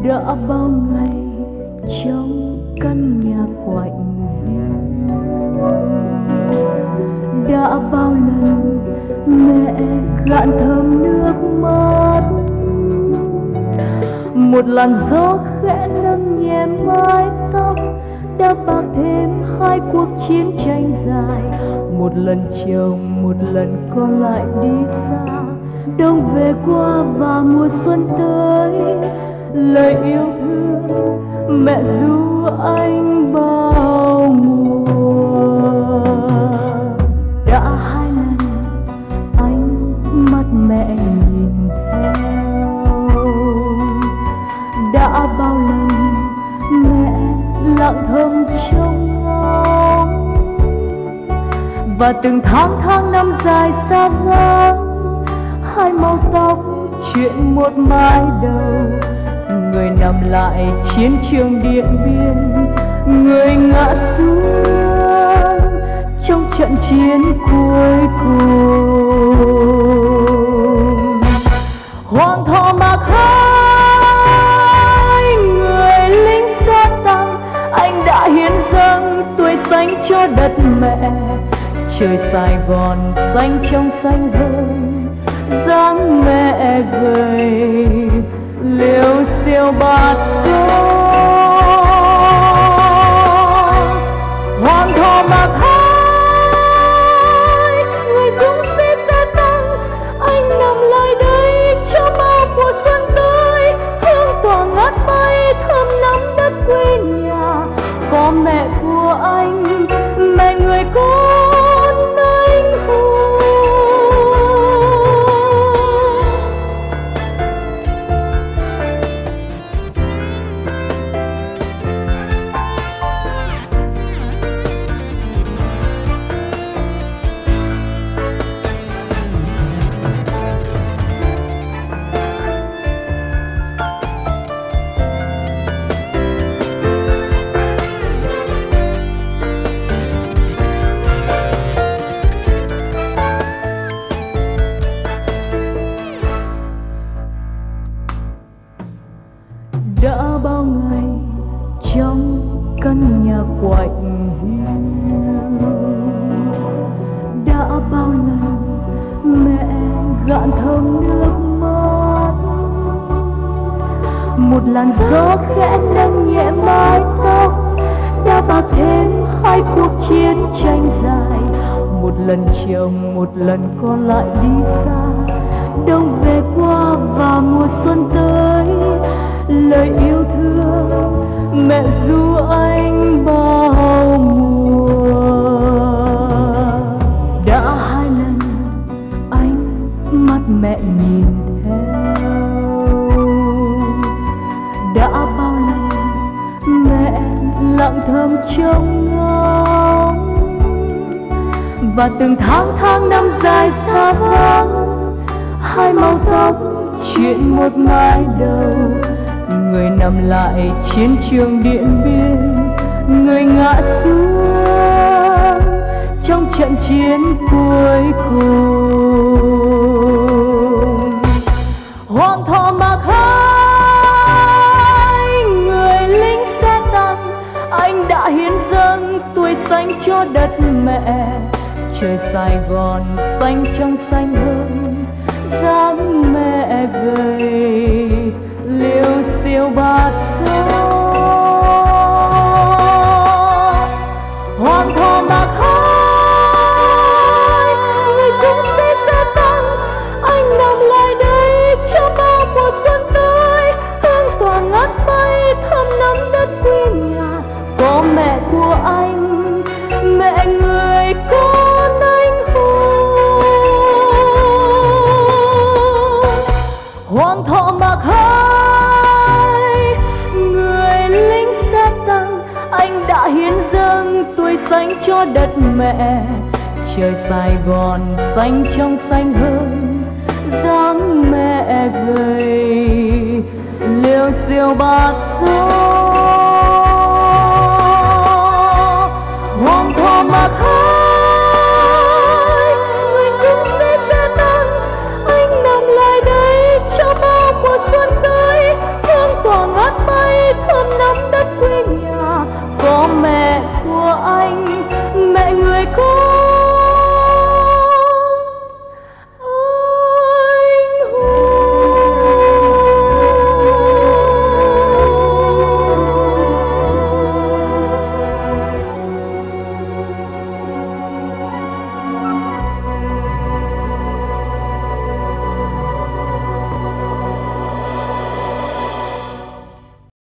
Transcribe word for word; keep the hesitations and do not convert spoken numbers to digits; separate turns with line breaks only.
đã bao ngày trong căn nhà quạnh hiu, đã bao lần mẹ gạn thơm nước mắt, một làn gió khẽ nâng nhẹ mái tóc đã bạc thêm hai cuộc chiến tranh dài. Một lần chồng một lần con lại đi xa, đông về qua và mùa xuân tới. Lời yêu thương mẹ ru anh bao mùa. Đã hai lần ánh mắt mẹ nhìn theo, đã bao lần mẹ lặng thầm trông ngóng. Và từng tháng tháng năm dài xa vắng, hai màu tóc chuyện một mái đầu. Người nằm lại chiến trường Điện Biên, người ngã xuống trong trận chiến cuối cùng. Hoàng thọ mặc hai người lính xa tăng, anh đã hiến dâng tuổi xanh cho đất mẹ. Trời Sài Gòn xanh trong xanh hơn, dáng mẹ gầy liều siêu bạt gió. Hoàng thọ mặc hai người dũng sĩ xe tăng, anh nằm lại đây cho bao mùa xuân tới. Hương tỏa ngát bay thơm nắm đất quê nhà, có mẹ của anh, mẹ người con anh hùng. Đã bao ngày trong căn nhà quạnh hiu, đã bao lần mẹ gạn thơm nước mắt, một làn gió khẽ nâng nhẹ mái tóc đã bạc thêm hai cuộc chiến tranh dài. Một lần chồng một lần con lại đi xa, đông về qua và mùa xuân tới. Lời yêu thương mẹ ru anh bao mùa. Đã hai lần ánh mắt mẹ nhìn theo, đã bao lần mẹ lặng thầm trông ngóng. Và từng tháng tháng năm dài xa vắng, hai màu tóc chuyện một mái đầu. Người nằm lại chiến trường Điện Biên, người ngã xuống trong trận chiến cuối cùng. Hoàng thọ mặc hai người lính xe tăng, anh đã hiến dâng tuổi xanh cho đất mẹ. Trời Sài Gòn xanh trong xanh hơn, dáng mẹ gầy liều siêu bạt gió. Hoàng thọ mặc hai người dũng sĩ xe tăng, anh nằm lại đây cho bao mùa xuân tới. Hương tỏa ngát bay thơm nắm đất quê nhà, có mẹ của anh, mẹ người con anh hùng. Hoàng thọ mặc hai người lính xe tăng, anh đã hiến dâng tuổi xanh cho đất mẹ. Trời Sài Gòn xanh trong xanh hơn, dáng mẹ gầy liều siêu bạt gió. Hoàng thọ mặc hai